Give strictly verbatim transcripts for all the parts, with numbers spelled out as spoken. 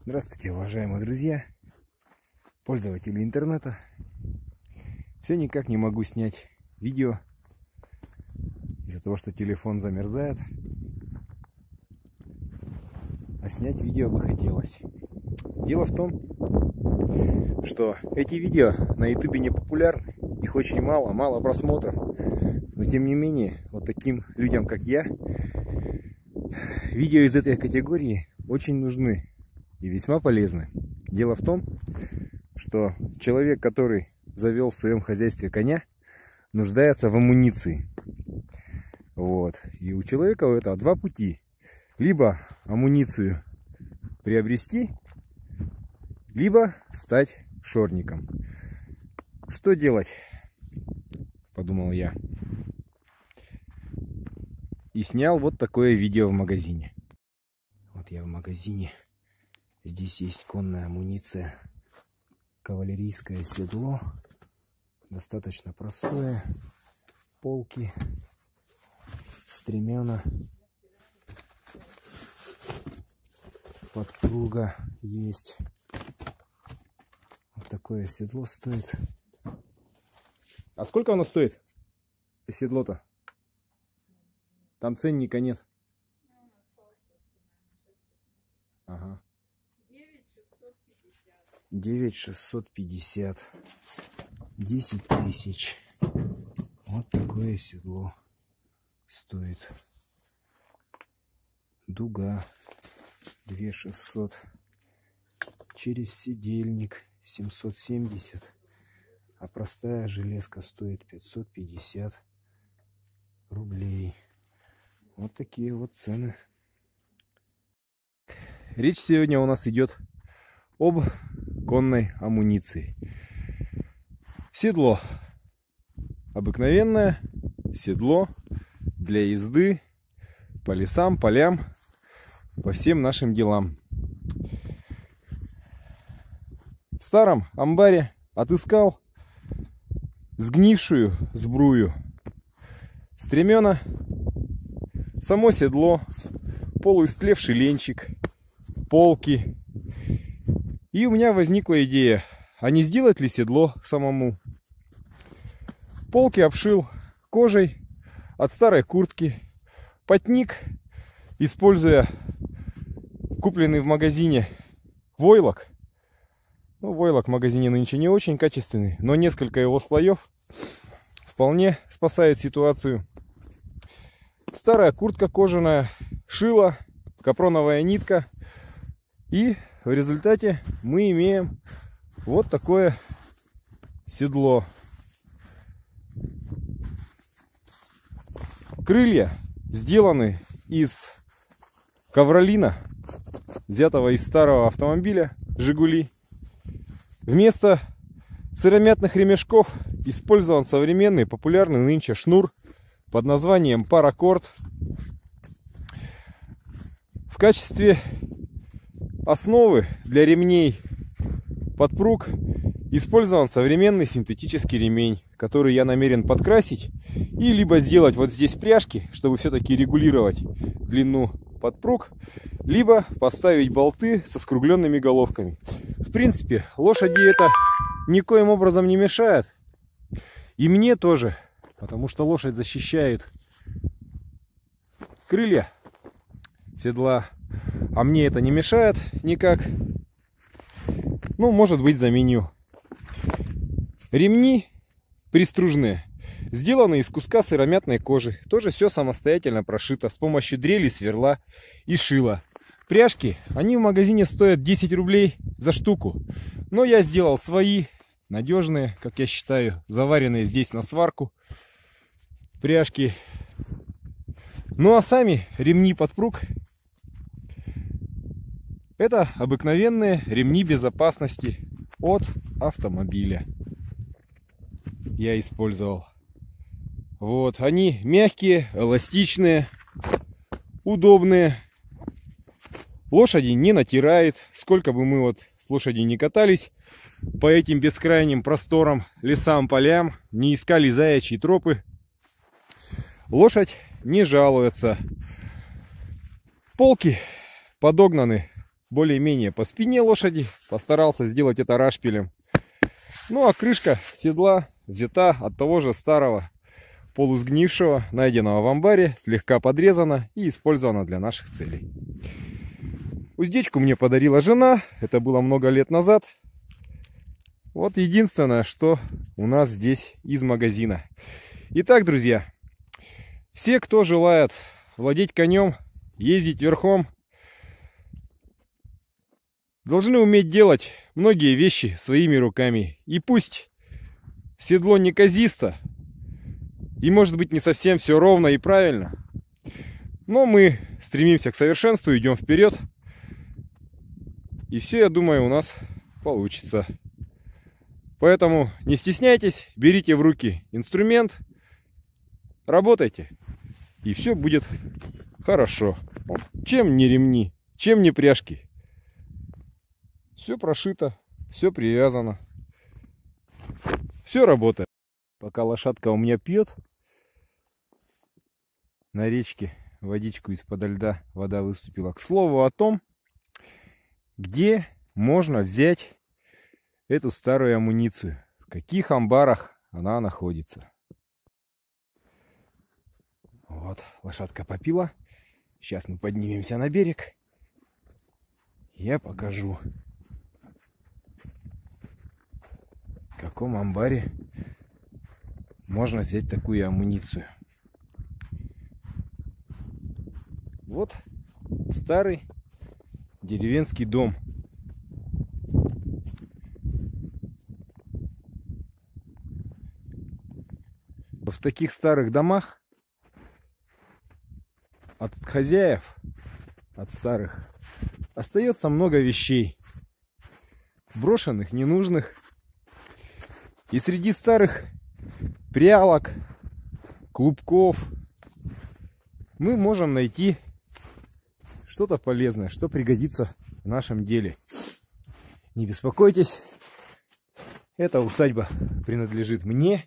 Здравствуйте, уважаемые друзья, пользователи интернета. Все никак не могу снять видео из-за того, что телефон замерзает. А снять видео бы хотелось. Дело в том, что эти видео на ютубе не популярны. Их очень мало, мало просмотров. Но тем не менее, вот таким людям, как я, видео из этой категории очень нужны и весьма полезны. Дело в том, что человек, который завел в своем хозяйстве коня, нуждается в амуниции. Вот. И у человека у этого два пути. Либо амуницию приобрести, либо стать шорником. Что делать? Подумал я. И снял вот такое видео в магазине. Вот я в магазине. Здесь есть конная амуниция. Кавалерийское седло. Достаточно простое. Полки. Стремена. Подпруга есть. Вот такое седло стоит. А сколько оно стоит? Седло-то? Там ценника нет. Ага. девять шестьсот пятьдесят. десять тысяч. Вот такое седло стоит. Дуга. две шестьсот. Через седельник семьсот семьдесят. А простая железка стоит пятьсот пятьдесят рублей. Вот такие вот цены. Речь сегодня у нас идет об конной амуниции. Седло. Обыкновенное седло для езды по лесам, полям, по всем нашим делам. В старом амбаре отыскал сгнившую сбрую, стремена, само седло, полуистлевший ленчик, полки. И у меня возникла идея, а не сделать ли седло самому. Полки обшил кожей от старой куртки, потник, используя купленный в магазине войлок. Ну, войлок в магазине нынче не очень качественный, но несколько его слоев вполне спасает ситуацию. Старая куртка кожаная, шила, капроновая нитка. И в результате мы имеем вот такое седло. Крылья сделаны из ковролина, взятого из старого автомобиля «Жигули». Вместо сыромятных ремешков использован современный популярный нынче шнур под названием паракорд. В качестве основы для ремней подпруг использован современный синтетический ремень, который я намерен подкрасить и либо сделать вот здесь пряжки, чтобы все-таки регулировать длину подпруг, либо поставить болты со скругленными головками. В принципе, лошади это никоим образом не мешает. И мне тоже, потому что лошадь защищает крылья седла, а мне это не мешает никак. Ну, может быть, заменю. Ремни пристружные сделаны из куска сыромятной кожи. Тоже все самостоятельно прошито с помощью дрели, сверла и шила. Пряжки, они в магазине стоят десять рублей за штуку. Но я сделал свои, надежные, как я считаю, заваренные здесь на сварку пряжки. Ну а сами ремни подпруг — это обыкновенные ремни безопасности от автомобиля. Я использовал. Вот, они мягкие, эластичные, удобные. Лошади не натирает. Сколько бы мы вот с лошадью не катались по этим бескрайним просторам, лесам, полям, не искали заячьи тропы, лошадь не жалуется. Полки подогнаны более-менее по спине лошади. Постарался сделать это рашпилем. Ну а крышка седла взята от того же старого полусгнившего, найденного в амбаре, слегка подрезана и использована для наших целей. Уздечку мне подарила жена, это было много лет назад. Вот единственное, что у нас здесь из магазина. Итак, друзья, все, кто желает владеть конем, ездить верхом, должны уметь делать многие вещи своими руками. И пусть седло неказисто, и может быть не совсем все ровно и правильно, но мы стремимся к совершенству, идем вперед. И все, я думаю, у нас получится. Поэтому не стесняйтесь, берите в руки инструмент, работайте, и все будет хорошо. Чем не ремни, чем не пряжки. Все прошито, все привязано, все работает. Пока лошадка у меня пьет на речке водичку из-под льда, вода выступила. К слову о том, где можно взять эту старую амуницию, в каких амбарах она находится. Вот, лошадка попила. Сейчас мы поднимемся на берег. Я покажу, в каком амбаре можно взять такую амуницию. Вот старый деревенский дом. В таких старых домах от хозяев, от старых, остается много вещей, брошенных, ненужных. И среди старых прялок, клубков мы можем найти что-то полезное, что пригодится в нашем деле. Не беспокойтесь, эта усадьба принадлежит мне.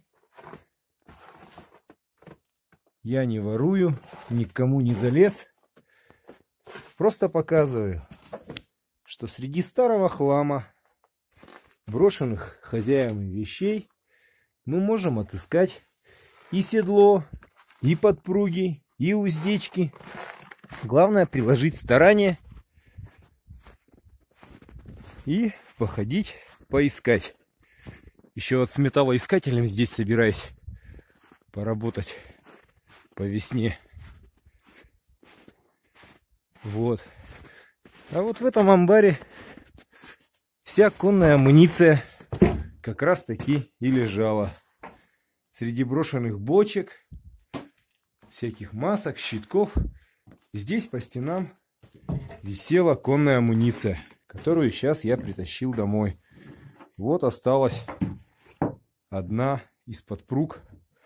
Я не ворую, никому не залез. Просто показываю, что среди старого хлама, брошенных хозяевами вещей, мы можем отыскать и седло, и подпруги, и уздечки. Главное приложить старание и походить, поискать. Еще вот с металлоискателем здесь собираюсь поработать по весне. Вот. А вот в этом амбаре вся конная амуниция как раз таки и лежала. Среди брошенных бочек, всяких масок, щитков, здесь по стенам висела конная амуниция, которую сейчас я притащил домой. Вот осталась одна из подпруг,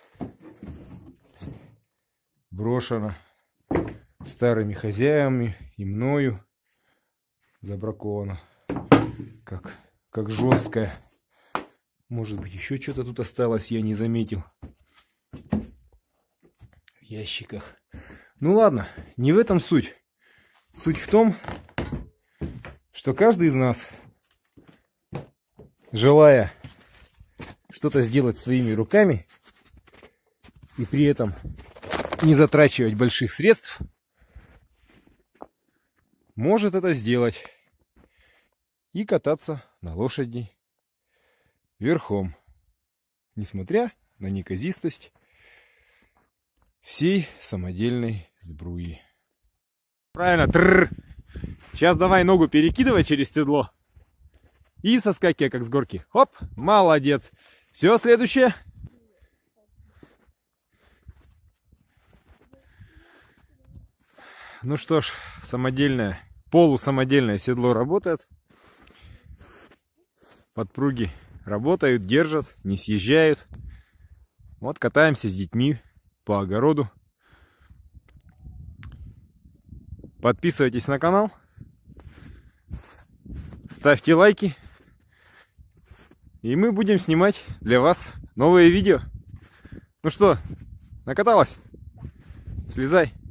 брошена старыми хозяевами и мною, забракована, как, как жесткая. Может быть, еще что-то тут осталось, я не заметил. В ящиках. Ну ладно, не в этом суть. Суть в том, что каждый из нас, желая что-то сделать своими руками и при этом не затрачивать больших средств, может это сделать и кататься на лошади верхом, несмотря на неказистость всей самодельной сбруи. Правильно. Тррр. Сейчас давай ногу перекидывай через седло и соскакивай как с горки. Хоп, молодец. Все, следующее. Ну что ж, самодельное, полусамодельное седло работает. Подпруги работают, держат, не съезжают. Вот катаемся с детьми по огороду. Подписывайтесь на канал, ставьте лайки, и мы будем снимать для вас новые видео. Ну что, накаталась? Слезай.